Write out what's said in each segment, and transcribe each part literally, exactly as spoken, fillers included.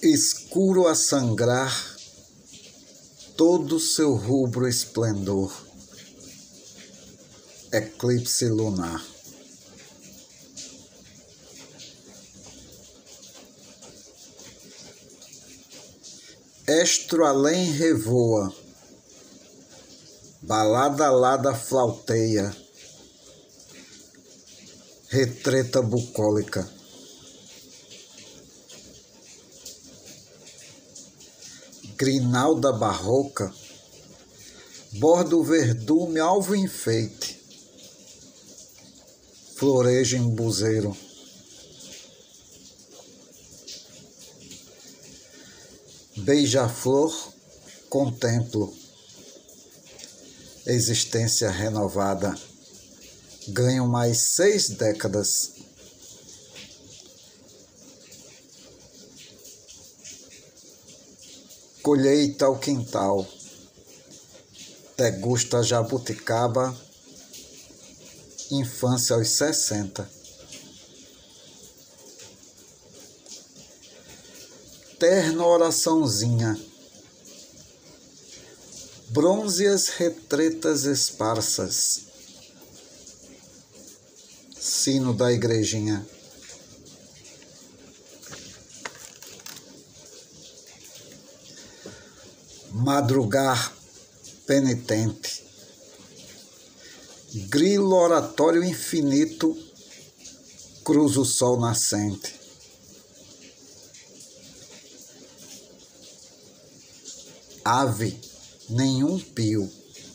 escuro a sangrar todo seu rubro esplendor, eclipse lunar. Estro além revoa, balada alada flauteia, retreta bucólica. Grinalda barroca, bordo verdume, alvo enfeite, floreja em buzeiro. Beija-flor, contemplo, existência renovada, ganho mais seis décadas. Colheita ao quintal, degusta jabuticaba, infância aos sessenta. Terna oraçãozinha, brônzeas retretas esparsas, sino da igrejinha. Madrugar penitente, grilo oratório infinito, cruza o sol nascente. Ave, nenhum pio.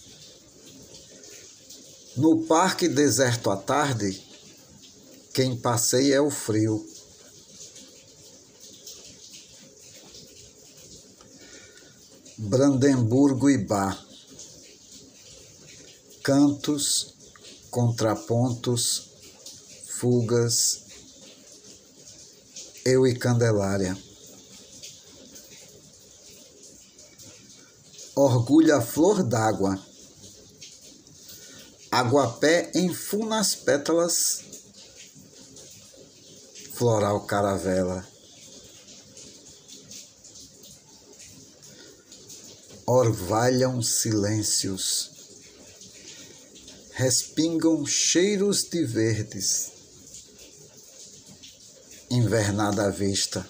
No parque deserto à tarde, quem passeia é o frio. Brandemburgo e Bar, cantos, contrapontos, fugas, eu e Candelária. Orgulha a flor d'água, aguapé enfuna as pétalas, floral caravela. Orvalham silêncios, respingam cheiros de verdes, invernada à vista.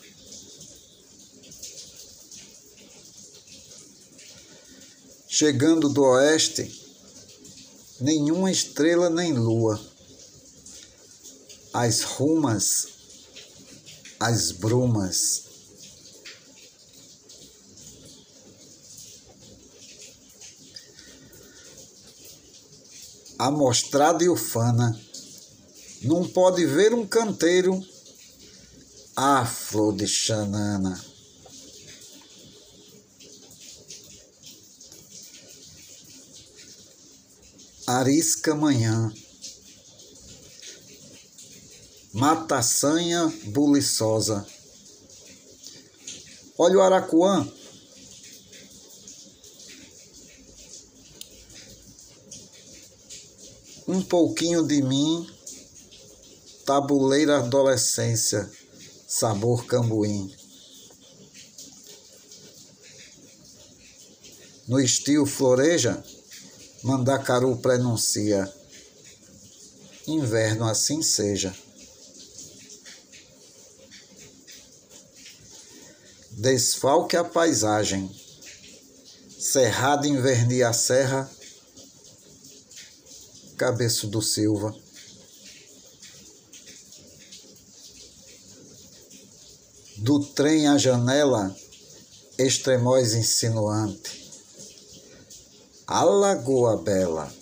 Chegando do oeste, nenhuma estrela nem lua, as rumas, as brumas. Amostrada e ufana, não pode ver um canteiro, a flor de Xanana. Arisca manhã, mataçanha buliçosa. Olha o aracuã, um pouquinho de mim, tabuleira adolescência, sabor cambuim. No estio floreja, Mandacaru prenuncia, inverno assim seja. Desfalque a paisagem, cerrado invernia a serra, Cabeço do Silva. Do trem à janela, extremóis insinuante, a Lagoa Bela.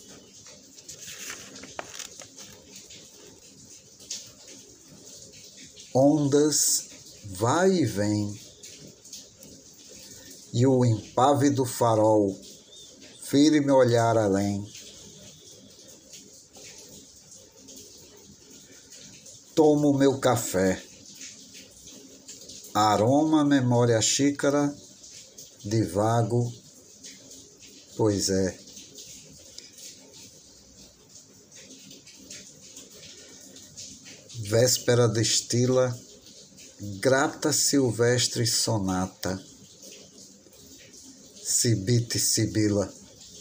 Ondas vai e vem, e o impávido farol firme olhar além. Tomo meu café, aroma, memória, xícara, divago, pois é. Véspera destila grata silvestre sonata, Cibite Sibila.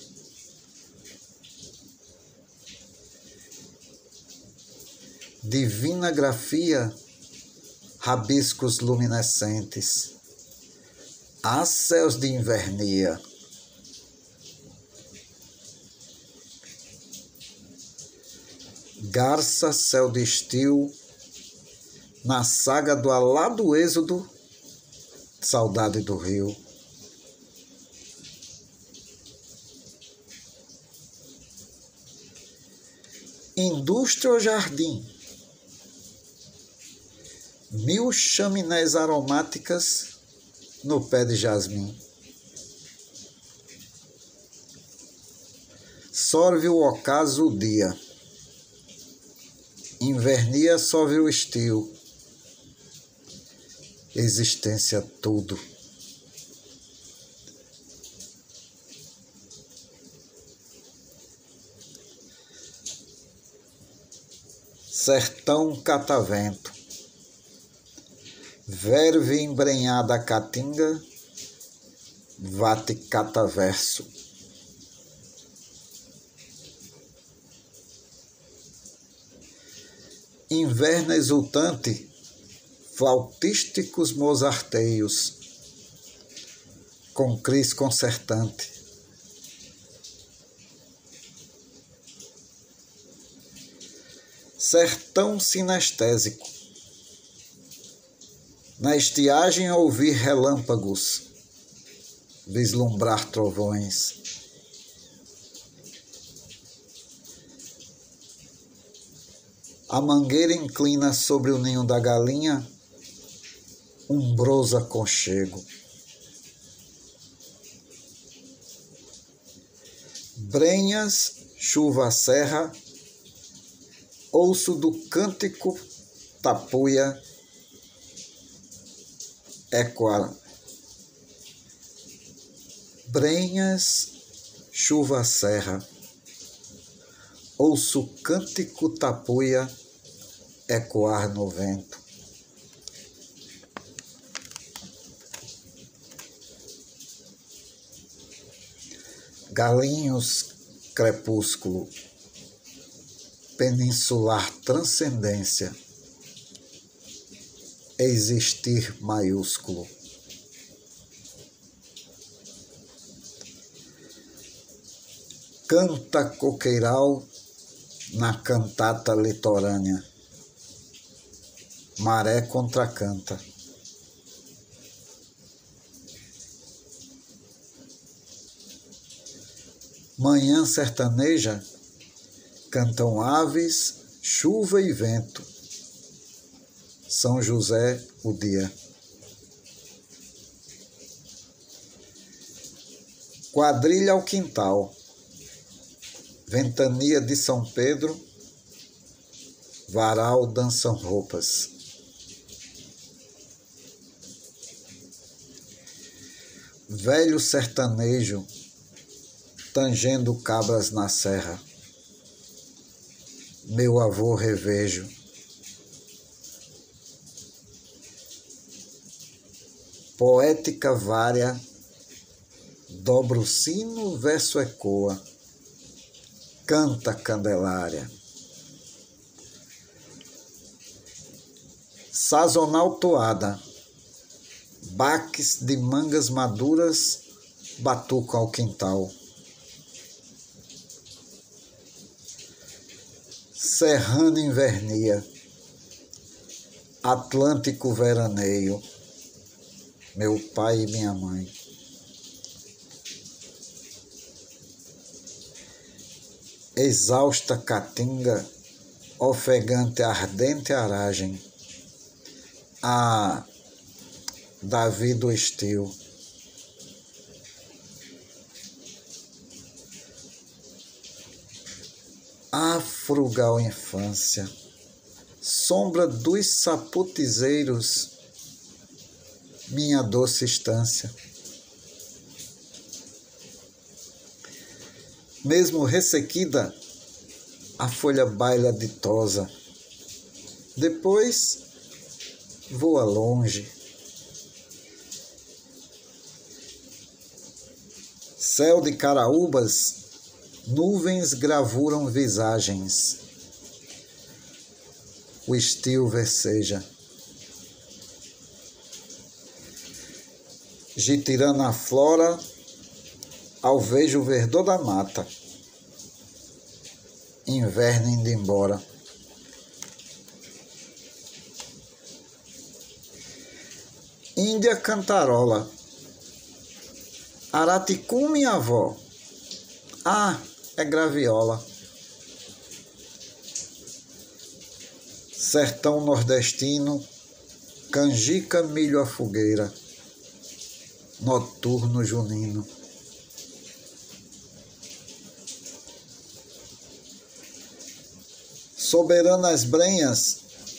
Divina grafia, rabiscos luminescentes, há céus de invernia. Garça, céu de estio, na saga do Alá do Êxodo, saudade do rio. Indústria ou jardim? Mil chaminés aromáticas no pé de jasmim. Sorve o ocaso o dia, invernia sove o estio, existência tudo. Sertão catavento, verve embrenhada a caatinga, vate cataverso. Inverno exultante, flautísticos mozarteios, com cris concertante. Sertão sinestésico, na estiagem ouvir relâmpagos, vislumbrar trovões. A mangueira inclina sobre o ninho da galinha, umbroso aconchego. Brenhas, chuva à serra, ouço do cântico tapuia, ecoar. Brenhas, chuva à serra, ouço o cântico tapuia, ecoar no vento. Galinhos, crepúsculo, peninsular transcendência, existir maiúsculo. Canta coqueiral na cantata litorânea, maré contracanta. Manhã sertaneja, cantam aves, chuva e vento. São José, o dia. Quadrilha ao quintal, ventania de São Pedro, varal dançam roupas. Velho sertanejo, tangendo cabras na serra, meu avô revejo. Poética vária, dobra o sino, verso ecoa, canta Candelária. Sazonal toada, baques de mangas maduras batucam ao quintal. Serrano invernia, Atlântico veraneio, meu pai e minha mãe. Exausta caatinga, ofegante ardente aragem, ah, Davi do estio. Ah, frugal infância, sombra dos sapotizeiros, minha doce estância. Mesmo ressequida, a folha baila ditosa. Depois, voa longe. Céu de caraúbas, nuvens gravuram visagens. O estio verseja. Gitirando a flora, alvejo o verdor da mata. Inverno indo embora. Índia cantarola. Araticum, minha avó. Ah, é graviola. Sertão nordestino, canjica, milho à fogueira. Noturno junino. Soberanas brenhas,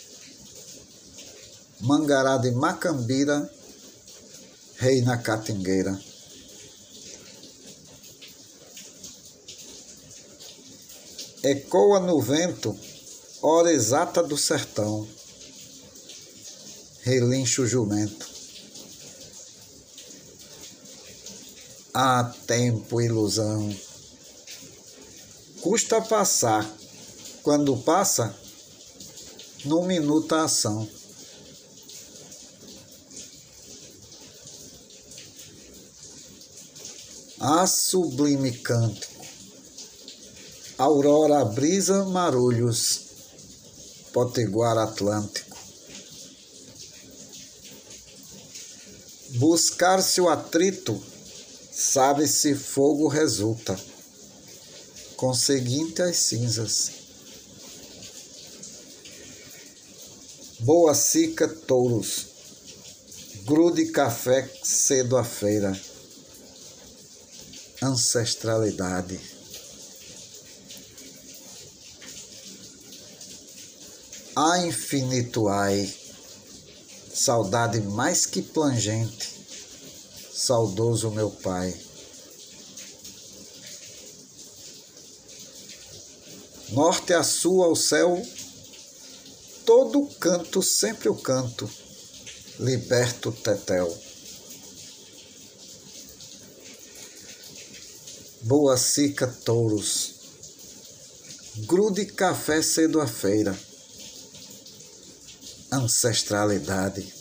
Mangará de Macambira, rei na catingueira. Ecoa no vento, hora exata do sertão, relincha o jumento. Há tempo, ilusão, custa passar, quando passa, num minuto a ação. Ah, sublime cântico, aurora, brisa, marulhos, potiguar atlântico. Buscar-se o atrito, sabe-se fogo resulta, conseguinte as cinzas. Boa cica, touros, grude café cedo à feira. Ancestralidade. A infinito ai, saudade mais que plangente, saudoso meu pai. Norte a sul ao céu, todo canto sempre o canto, liberto tetel. Boa cica, touros, grude café cedo à feira. Ancestralidade.